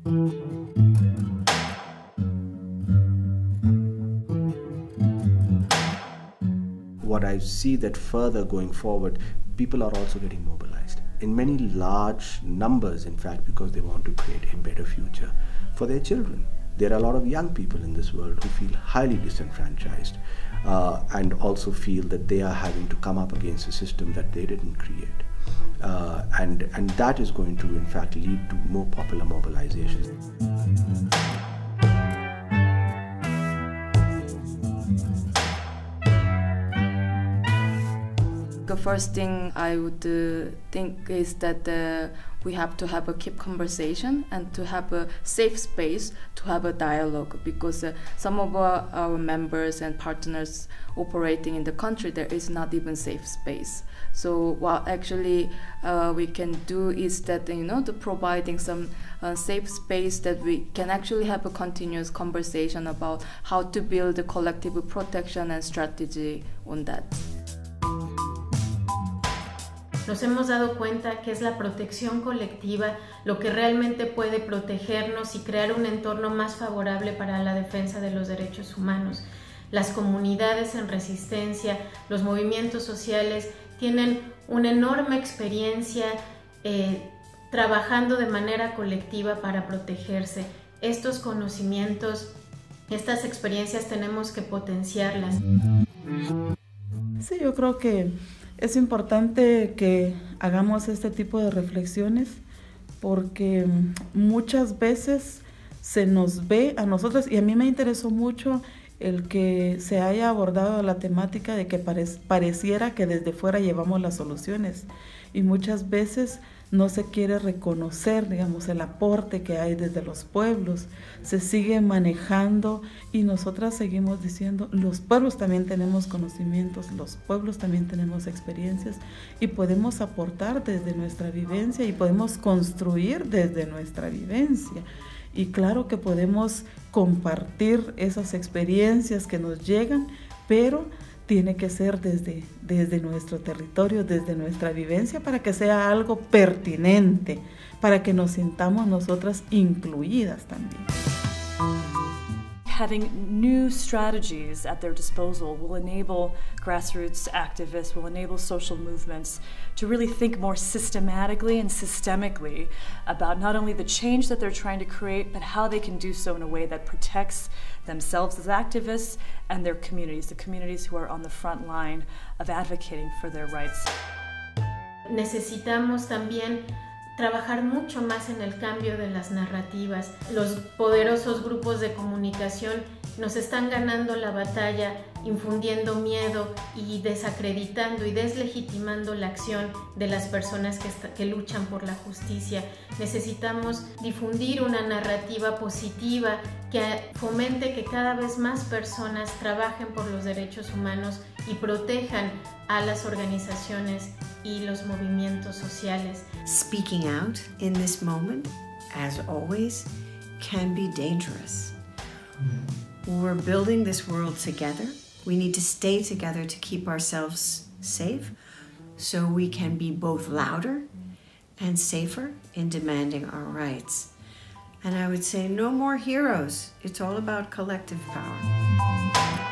What I see that further going forward, people are also getting mobilized in many large numbers, in fact, because they want to create a better future for their children. There are a lot of young people in this world who feel highly disenfranchised and also feel that they are having to come up against a system that they didn't create. And that is going to, in fact, lead to more popular mobilizations. The first thing I would think is that we have to have a keep conversation and to have a safe space to have a dialogue, because some of our members and partners operating in the country, there is not even safe space. So what actually we can do is that, you know, to providing some safe space that we can actually have a continuous conversation about how to build a collective protection and strategy on that. Nos hemos dado cuenta que es la protección colectiva lo que realmente puede protegernos y crear un entorno más favorable para la defensa de los derechos humanos. Las comunidades en resistencia, los movimientos sociales tienen una enorme experiencia trabajando de manera colectiva para protegerse. Estos conocimientos, estas experiencias tenemos que potenciarlas. Sí, yo creo que es importante que hagamos este tipo de reflexiones porque muchas veces se nos ve a nosotros, y a mí me interesó mucho el que se haya abordado la temática de que pareciera que desde fuera llevamos las soluciones, y muchas veces no se quiere reconocer, digamos, el aporte que hay desde los pueblos. Se sigue manejando y nosotras seguimos diciendo, los pueblos también tenemos conocimientos, los pueblos también tenemos experiencias y podemos aportar desde nuestra vivencia y podemos construir desde nuestra vivencia. Y claro que podemos compartir esas experiencias que nos llegan, pero tiene que ser desde nuestro territorio, desde nuestra vivencia, para que sea algo pertinente, para que nos sintamos nosotras incluidas también. Having new strategies at their disposal will enable grassroots activists, will enable social movements to really think more systematically and systemically about not only the change that they're trying to create, but how they can do so in a way that protects themselves as activists and their communities, the communities who are on the front line of advocating for their rights. Necesitamos también trabajar mucho más en el cambio de las narrativas. Los poderosos grupos de comunicación nos están ganando la batalla, infundiendo miedo y desacreditando y deslegitimando la acción de las personas que luchan por la justicia. Necesitamos difundir una narrativa positiva que fomente que cada vez más personas trabajen por los derechos humanos y protejan a las organizaciones y los movimientos sociales. Speaking out in this moment, as always, can be dangerous. We're building this world together. We need to stay together to keep ourselves safe, so we can be both louder and safer in demanding our rights. And I would say no more heroes. It's all about collective power.